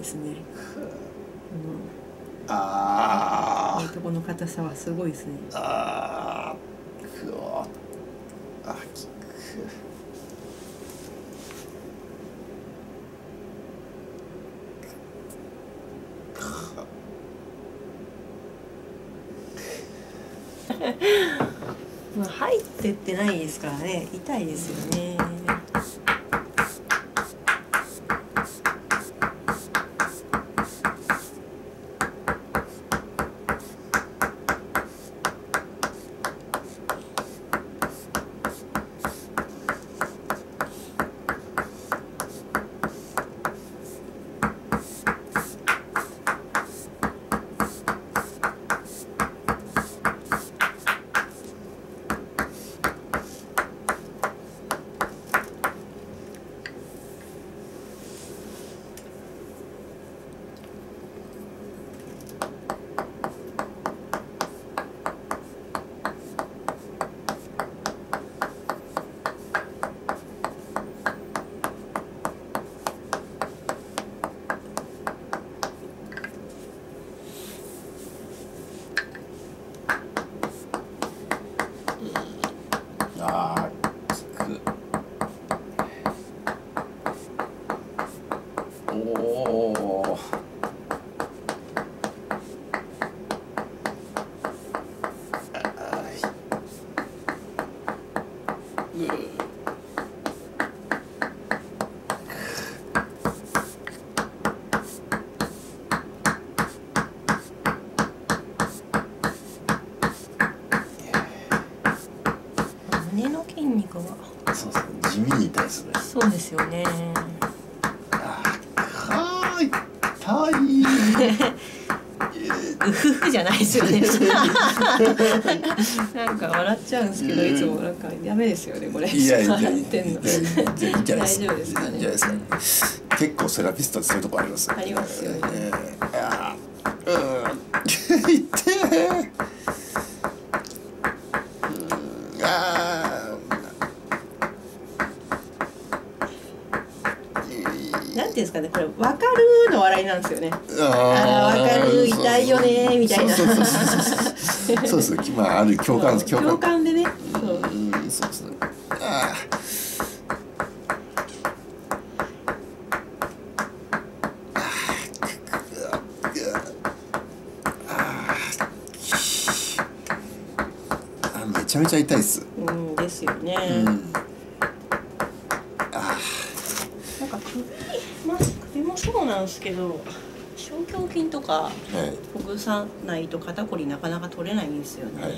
ですね。 あこういうとこの硬さはすごいですね。 あくわあきくまあ入ってってないですからね、痛いですよね。 あーきくおお胸の筋肉はそうですね、地味に痛いですね。 そうですよね。 痛いうふふじゃないですよね。なんか笑っちゃうんですけど、いつもなんかダメですよねこれ。 いやいや笑ってんの。 いいじゃないです大丈夫ですかね。 いいじゃないですか。結構セラピストってそういうとこあります。 ありますよね。 痛い。 なんていうんですかね、これ分かるの笑いなんですよね。ああ、分かる、痛いよねみたいな。 そうですね。まあある共感でね。そう。 そうですね。めちゃめちゃ痛いっす。 うんですよね。なんか首もそうなんですけど、小胸筋とかほぐさないと肩こりなかなか取れないんですよね。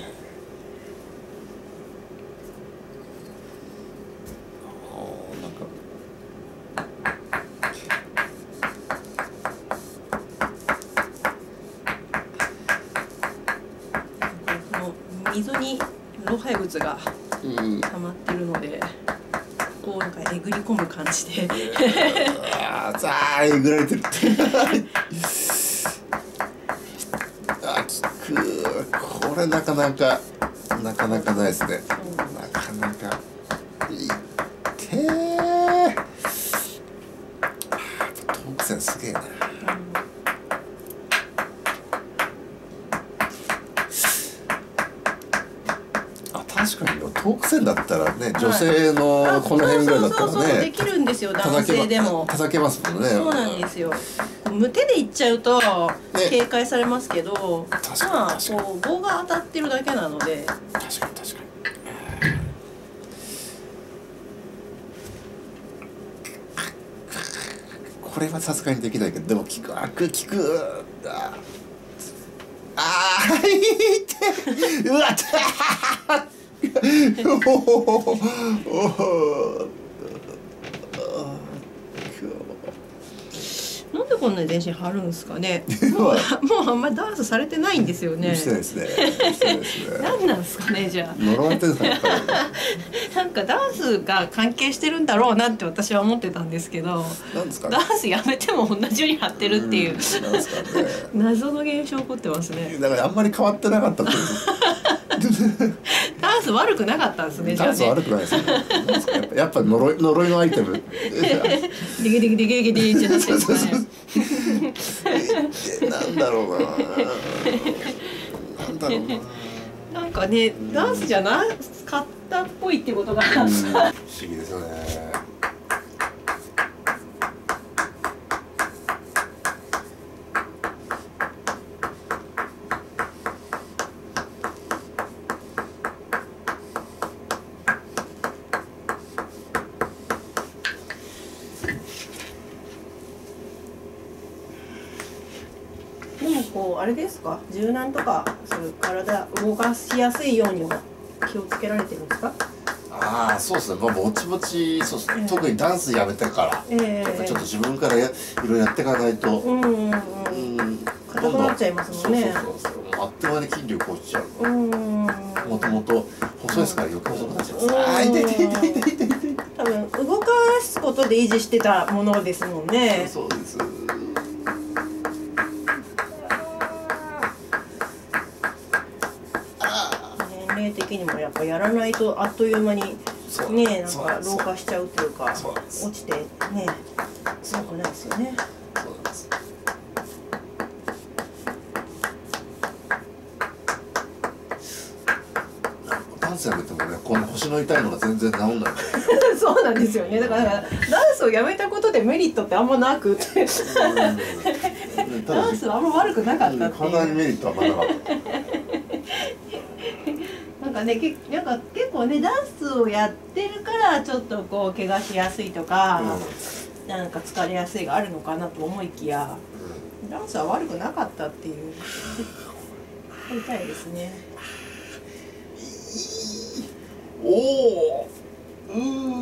溝に老廃物が溜まってるので、こうなんかえぐり込む感じでえぐられてるきくこれなかなかないですね。なかなかいってトーク線すげえな。確かにトーク線だったらね、女性のこの辺ぐらいだったらね、 できるんですよ、男性でも叩けますもんね。 そうなんですよ。無手でいっちゃうと警戒されますけど、まあこう棒が当たってるだけなので。 確かにこれはさすがにできないけど、でも効くうわなんでこんなに全身張るんですかね。もうあんまりダンスされてないんですよね。 してないですね。 何なんですかね、じゃあ。 呪われてるんですかね。 なんかダンスが関係してるんだろうなって私は思ってたんですけど、ダンスやめても同じように張ってるっていう謎の現象起こってますね。 だからあんまり変わってなかったってことです。 ダンス悪くなかったんですね。 ダンス悪くないですね。なんですかやっぱ呪いのアイテム。 デゲデゲデゲデゲってなってるんですかね。 なんだろうな。なんだろうな。 なんかね、ダンスじゃなかったっぽいってことがあった。 不思議ですよね。 でもこうあれですか、柔軟とかそういう体動かしやすいようには気をつけられてるんですか？ ああ、そうですね。まあぼちぼちそうですね。特にダンスやめてから、やっぱちょっと自分からいろいろやっていかないと、 硬くなっちゃいますもんね。 あっという間に筋力落ちちゃう。もともと細いですから余計細くなっちゃいます。ああ、痛い。 多分動かすことで維持してたものですもんね。 そうです。 年齢的にもやっぱやらないとあっという間にね、なんか老化しちゃうというか落ちてね、良くないですよね。 そうなんです。ダンスやめてもね、この腰の痛いのが全然治んない。 そうなんですよね。だからダンスをやめたことでメリットってあんまなくて、ダンスはあんま悪くなかったっていう。 体にメリットはまだなかった。 なんかね、なんか結構ね、ダンスをやってるからちょっとこう怪我しやすいとか、なんか疲れやすいがあるのかなと思いきや、ダンスは悪くなかったっていう痛いですね。 おお、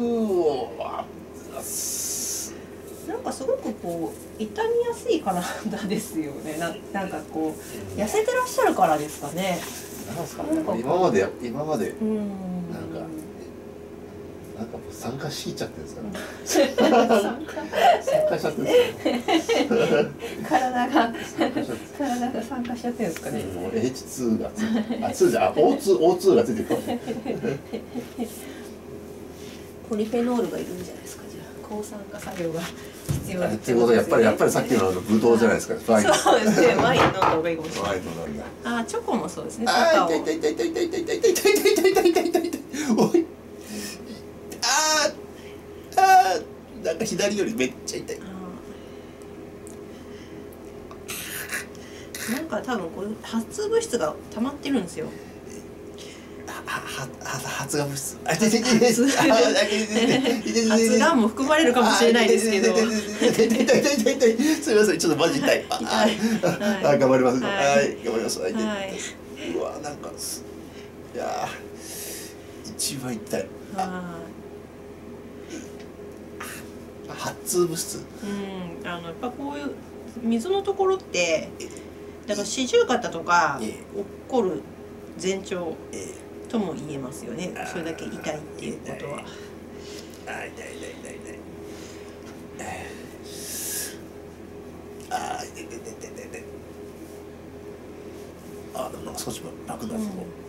なんかすごくこう痛みやすい体ですよね。なんかこう痩せてらっしゃるからですかね。 なんですかね。今までなんかもう参加しちゃってるんですかね。参加しちゃってるんですかね。 体が参加しちゃってるんですかね。 もう H2 がO2 がついてるかもしれない。 ポリフェノールがいるんじゃないですか。じゃあ抗酸化作用が必要っていうことはやっぱりさっきのブドウじゃないですか。 そうですね。ワイン飲んだ方がいいかもしれない。 ワイン飲んだ。 あ、チョコもそうですね。 ああ、痛い。おい。なんか左よりめっちゃ痛い。 なんか多分こういう発物質が溜まってるんですよ。 発芽物質。 発がんも含まれるかもしれないですけど。 痛い。すみません、ちょっとマジ痛い。頑張ります。はい、頑張ります。うわ、なんかいや一番痛い。発物質。 やっぱこういう水のところってだから四十肩とか起こる前兆とも言えますよね。それだけ痛いっていうことは。 でもなんか少し楽だぞ。